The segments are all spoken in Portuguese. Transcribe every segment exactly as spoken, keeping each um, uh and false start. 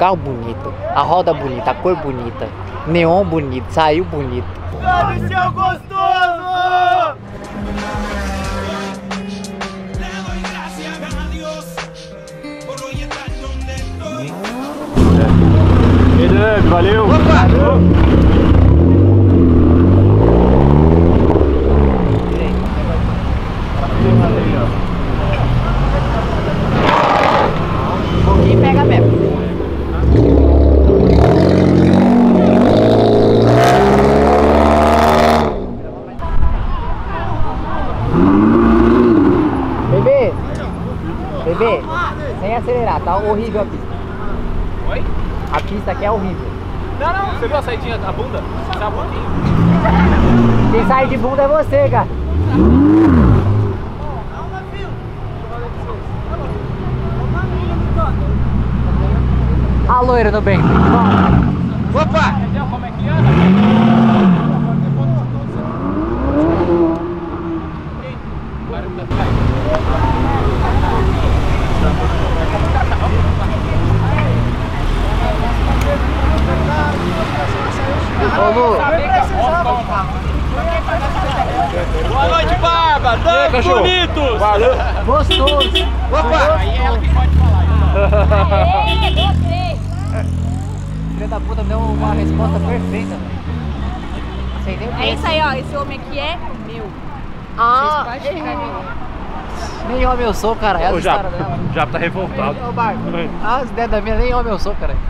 carro bonito, a roda bonita, a cor bonita, neon bonito, saiu bonito. Dane seu gostoso! Valeu! Opa! Quem pega mesmo? Bebê! Bebê! Sem acelerar, tá horrível a pista. Oi? A pista aqui é horrível. Não, não, você viu a saidinha da bunda? Sai um pouquinho. Quem sai de bunda é você, cara. A loira no bem. Opa! Entendeu como é que anda? Ô, Lu. Boa noite, Barba! Danos bonitos! Valeu! Gostoso. Opa! Aí é ela que pode falar. Aê, gostei! Filha da puta me deu uma resposta perfeita, velho. Sem nem o que É isso aí, ó. Esse homem aqui é meu. Ah, Vocês podem ficar meu. nem homem eu sou, cara. É as O Japa, histórias dela. o Japa tá revoltado. Ô, Barba. As ideias da minha, nem homem eu sou, cara.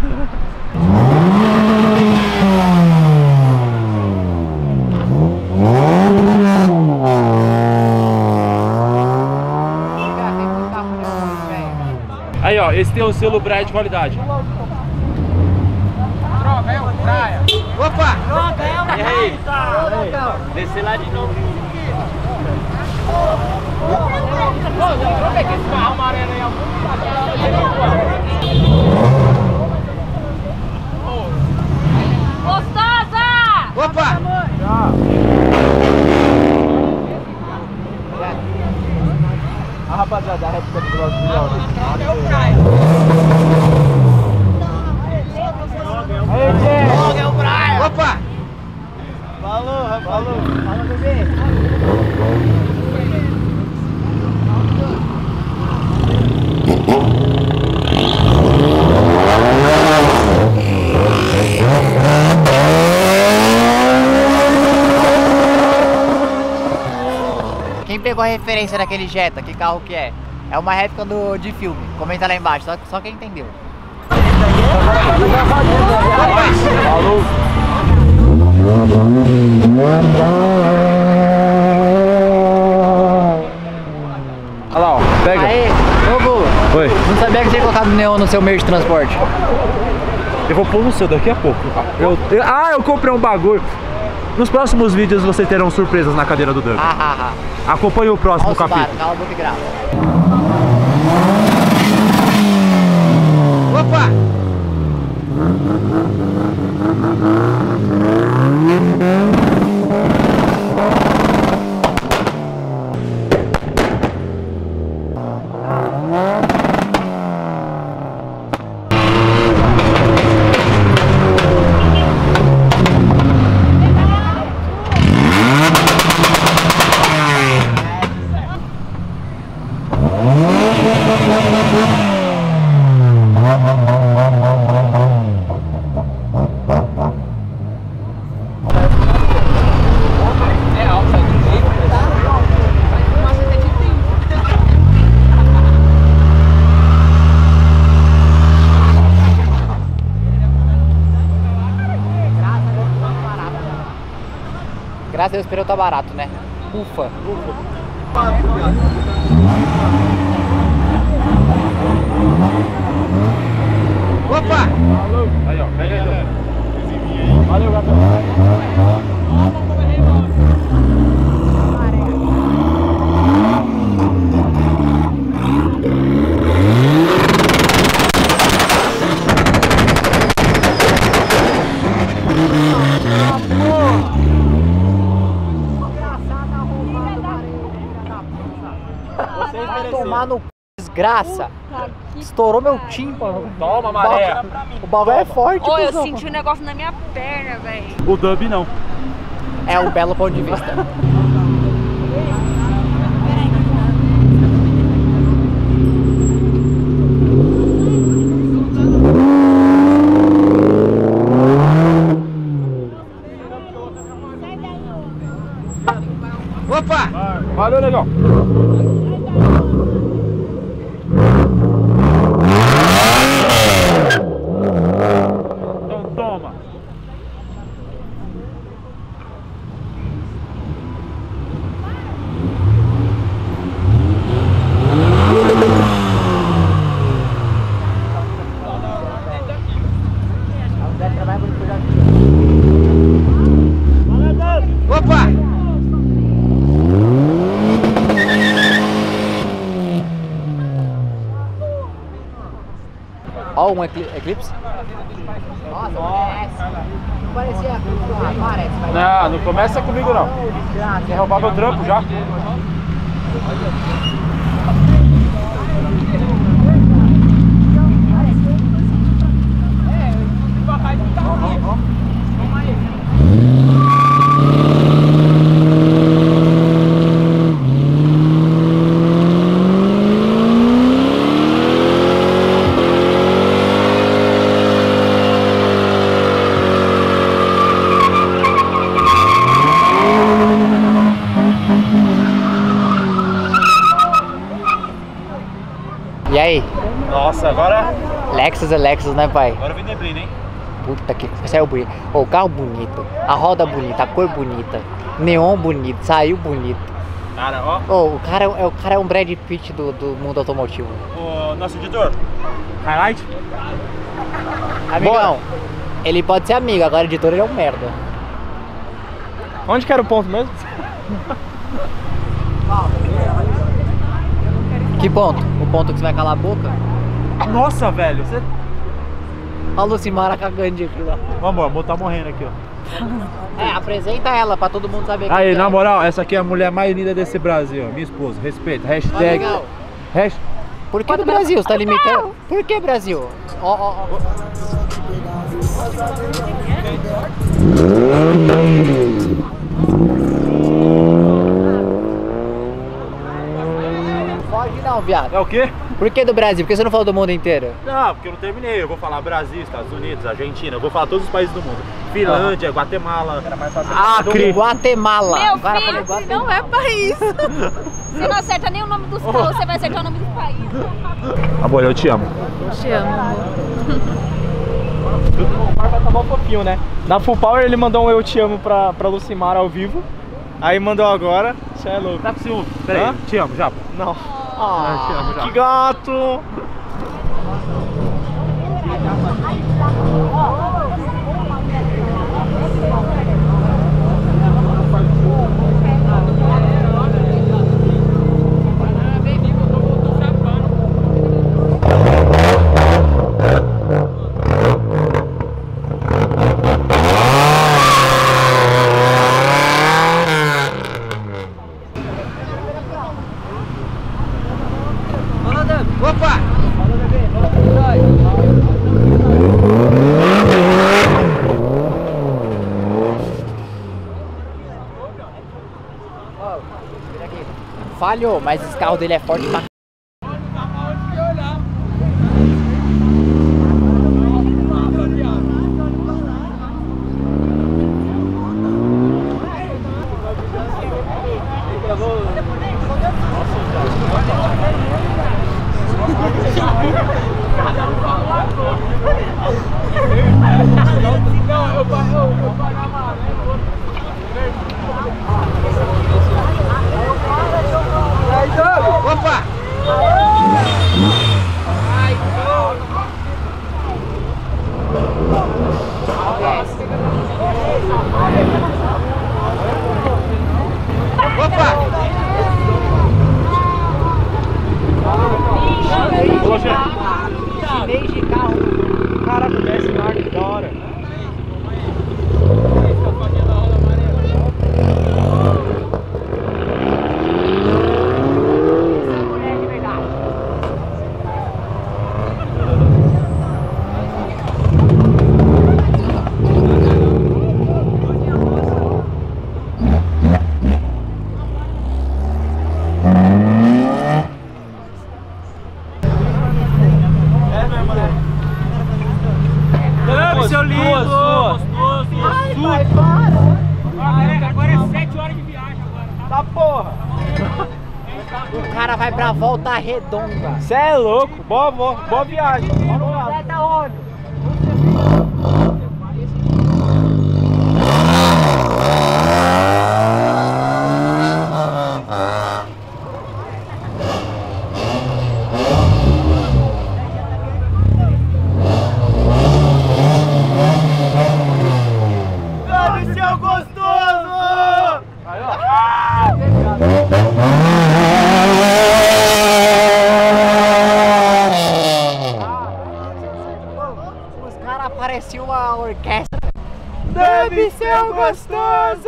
Aí, ó, esse tem o selo Braille de qualidade. Troféu, praia. Opa! E aí? Descer lá de novo. Deixa eu ver que esse carro amarelo aí é Gostosa! Opa! A rapaziada da réplica do Brasil. Aí, Tchê! Logo é o Brian! Opa! Falou, falou! Fala, bebê! Quem pegou a referência daquele Jetta? Que carro que é? É uma réplica do, de filme. Comenta lá embaixo, só, só quem entendeu. Falou! Olha lá, ó, pega. Aê, ô Bu, Oi. não sabia que você tinha colocado neon no seu meio de transporte. Eu vou pôr no seu daqui a pouco. Eu, eu- ah, eu comprei um bagulho. Nos próximos vídeos vocês terão surpresas na cadeira do Doug. Ah, ah, ah. Acompanhe o próximo Olha o Subaru, capítulo. cala a boca e grava. Opa! Graças a Deus, o pneu tá barato, né? Ufa. Opa! Aí, ó, pega aí. Valeu, Gabriel. Vai tomar no desgraça. Estourou meu tímpano. Toma, maré. O bagulho é forte, Ô, eu cuzão. senti um negócio na minha perna, velho. O dub não. É um belo ponto de vista. Opa! Valeu, legal. Então toma. Opa! Ó, um ecli eclipse. Nossa, não parecia. Ah, parece, mas... Não, não começa comigo não. Quer roubar meu trampo já? E aí? Nossa, agora... Lexus é Lexus, né, pai? Agora vem neblina, hein? Puta que saiu bonito. Ô, o carro bonito, a roda bonita, a cor bonita, neon bonito, saiu bonito. Cara, ó. Ô, o cara, é, o cara é um Brad Pitt do, do mundo automotivo. O nosso editor. Highlight? Amigão, ele pode ser amigo, agora editor ele é um merda. Onde que era o ponto mesmo? Que ponto? O ponto que você vai calar a boca? Nossa, velho. Você... A Lucimara cagando de aqui lá. Ô, amor, amor tá morrendo aqui, ó. É, apresenta ela pra todo mundo saber quem Aí, que na é. moral, essa aqui é a mulher mais linda desse Brasil, ó. Minha esposa. Respeita. Ó, Hashtag... legal. Hasht... Por que do Brasil? Você tá limitando? Por que Brasil? Ó, ó, ó. Foge não, viado. É o quê? Por que do Brasil? Por que você não falou do mundo inteiro? Não, porque eu não terminei. Eu vou falar Brasil, Estados Unidos, Argentina. Eu vou falar todos os países do mundo. Finlândia, Guatemala. Acre. Guatemala. Meu Agora filho, falei Guatemala. não é país. Você não acerta nem o nome dos carros, você vai acertar o nome do país. Amor, eu te amo. Te amo, amor. O Mar vai estar mal fofinho, né? Na Full Power ele mandou um eu te amo pra, pra Lucimara ao vivo. Aí mandou agora. Você é louco. Tá com ciúme? Peraí, Hã? te amo, já. Não. Ah, te amo, já. Que gato! Opa! Falhou, mas esse carro dele é forte pra c... Opa! caras vão pra Volta Redonda. Cê é louco, boa, boa, boa viagem. Você tá onde? Deve ser gostoso! Aí, ó. Os caras pareciam uma orquestra. Deve ser gostoso!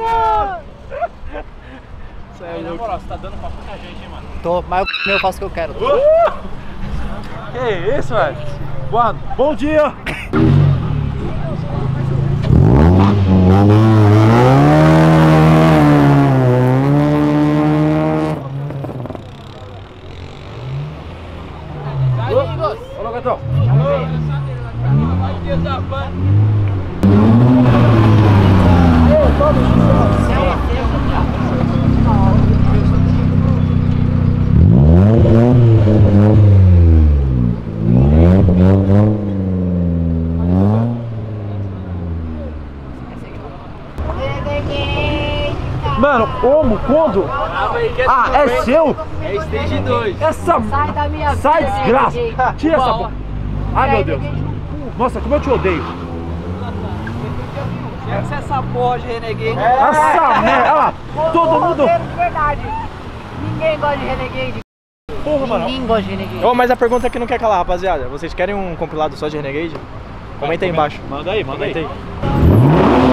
Cê é Na louco. moral, você tá dando pra muita gente, hein, mano? Tô, mas eu, eu faço o que eu quero. Uh! Que isso, velho? Boa, bom dia! Olá, gatão! Mano, como? Quando? Ah, é seu? É stage dois. Essa... Sai da minha Sai, vida, desgraça! Renegade. Tira essa... po- Ai, meu Deus! Nossa, como eu te odeio! Essa é essa porra de Renegade. Essa merda! Olha lá! Todo mundo... De verdade. Ninguém gosta de Renegade. Porra, mano! Ninguém gosta de Renegade. Ô, mas a pergunta aqui não quer calar, rapaziada. Vocês querem um compilado só de Renegade? Comenta aí embaixo. Manda aí, manda Comenta aí. aí.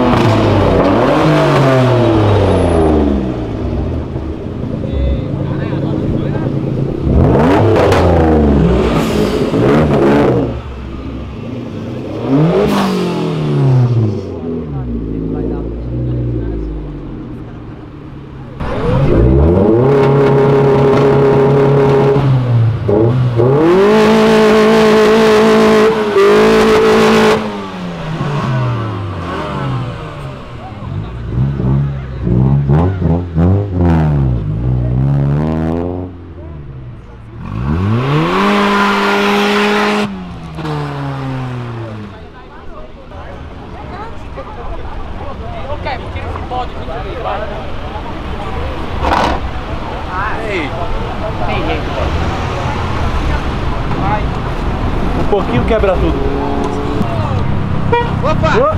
Tem jeito, velho. Um pouquinho quebra tudo. Opa!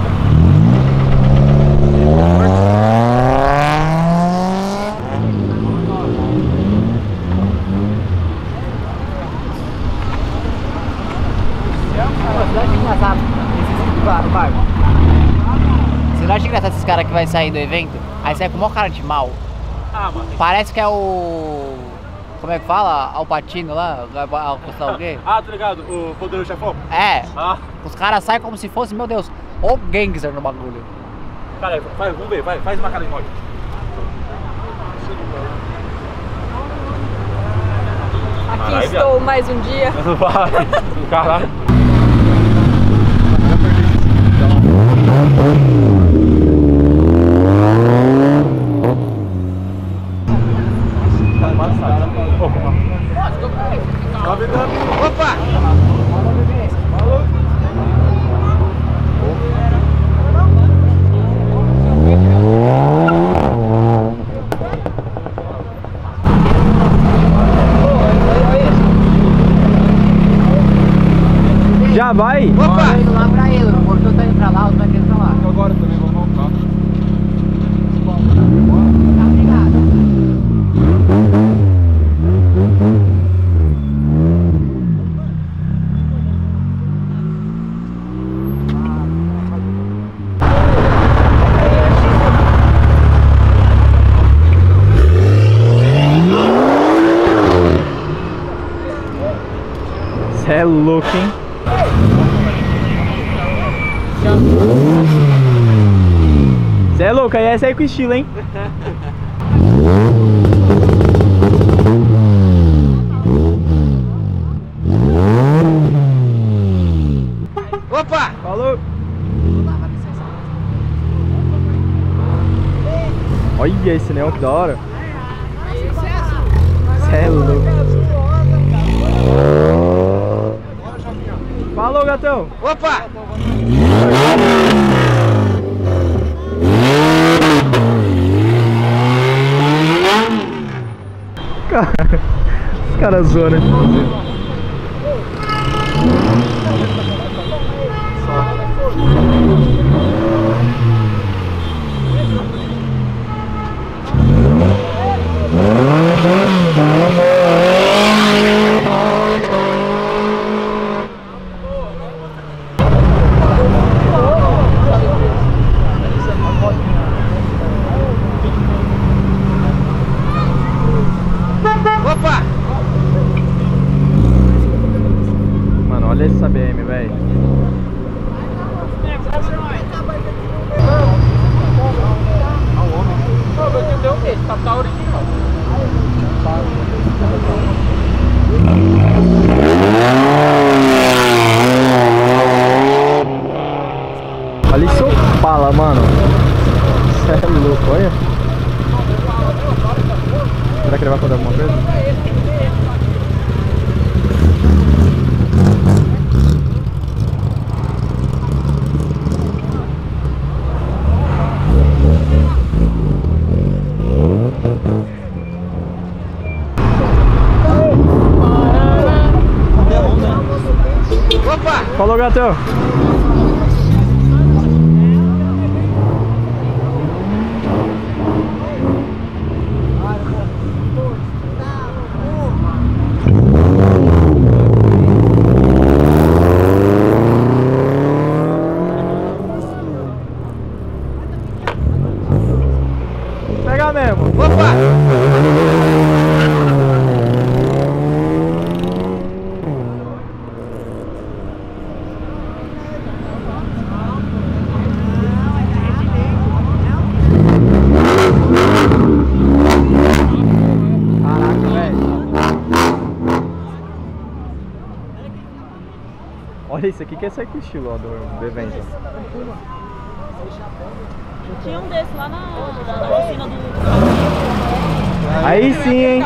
Você acha engraçado esses caras, Marco? Você não acha engraçado esses caras que vai sair do evento? Aí sai com o maior cara de mal. Ah, mano. Parece que é o... Como é que fala? Alpatino lá? Al- o quê? Ah, tá ligado? O poderoso chefão? É. Ah, Os caras saem como se fosse, meu Deus, o gangster no bagulho. cara, vai, vamos ver, vai, faz uma cara de morte. Aqui Caralho, estou mais um dia. Vai, caralho. Opa! Já vai? Opa! Tô indo lá pra ele, o portão tá indo pra lá, os vai indo pra lá. Agora também vou voltar. Tá ligado? Cê é louco, hein? Cê é louco, aí essa aí com estilo, hein? Opa! Falou! Olha esse neon que da hora! Cê é louco! gatão. Opa! Cara, os caras zoam, Opa! Mano, olha essa B M, velho. Olha isso, fala, mano. Você é louco, olha. Será que ele vai fazer alguma coisa? Opa! Falou, gatão. Pega mesmo. Opa! Caraca, velho. Olha isso aqui que é sair com o estilo, ó, do, do evento. Tinha um desse lá na, na oficina do... Aí sim, hein?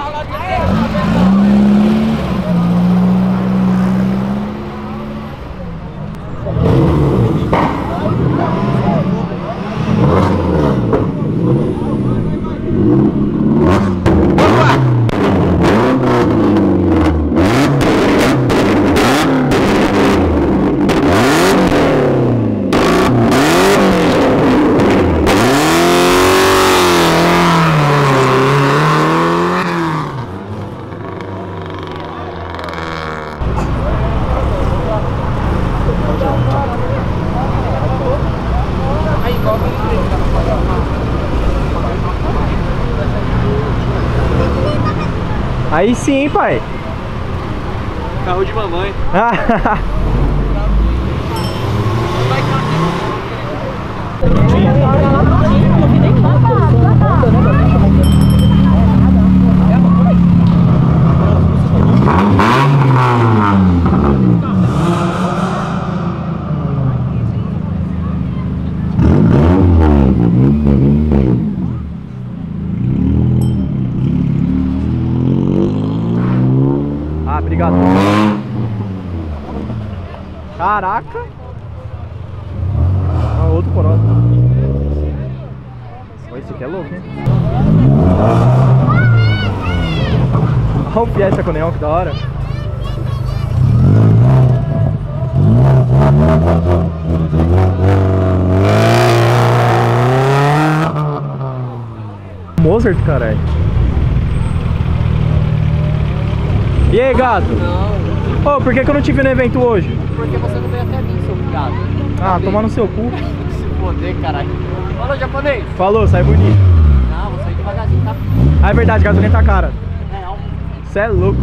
Aí sim, hein, pai? Carro de mamãe. Ah, obrigado. Caraca. Ah, outro Corolla. Esse aqui é louco, hein? Olha o Fiesta com neon, que da hora. Mozart, caralho. E aí, gato? Não. Ô, oh, por que, que eu não te vi no evento hoje? Porque você não veio até mim, seu viado. Ah, tomar no seu cu. Se foder, caralho. Falou, japonês. Falou, sai bonito. Não, vou sair devagarzinho, tá? Ah, é verdade, gasolina tá cara. Não. Cê é louco.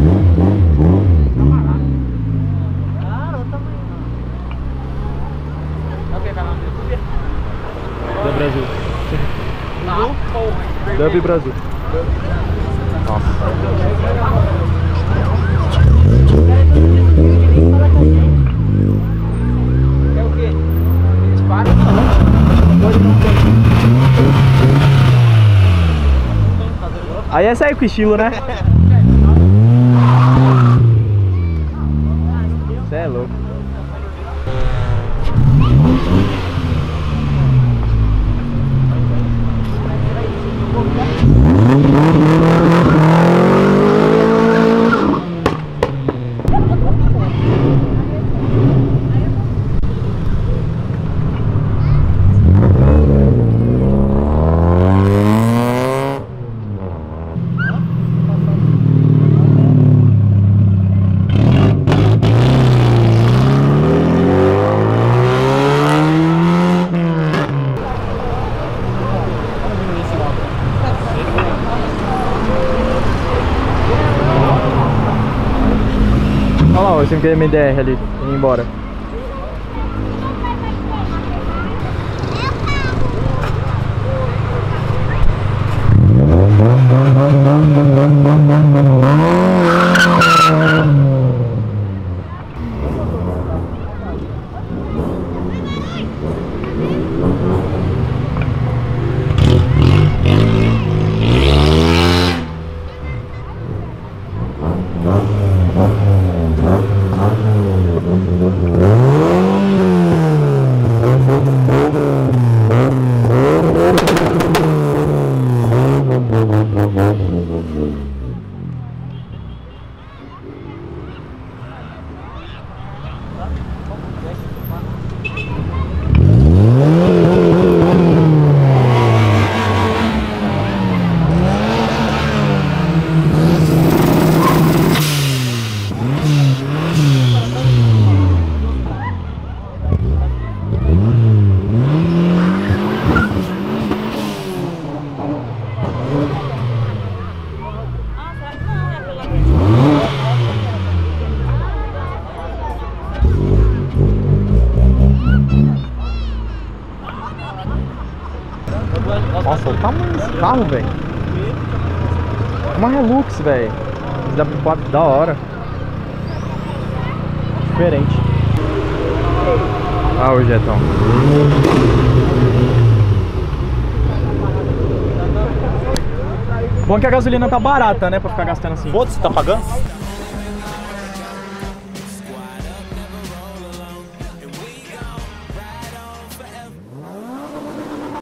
Cara, eu também não. Ok, vai lá no YouTube. Dub Brasil. Não, porra. Dub Brasil. Nossa. É o quê? Dispara? Aí é sair com estilo, né? Cê é louco. Olha lá, o cinco M D R ali, indo embora. Nossa, olha o tamanho desse carro, velho. Uma Hilux, velho. W quatro da hora. Diferente. Ah, o jetão. Bom que a gasolina tá barata, né? Pra ficar gastando assim. Foda-se, tá pagando?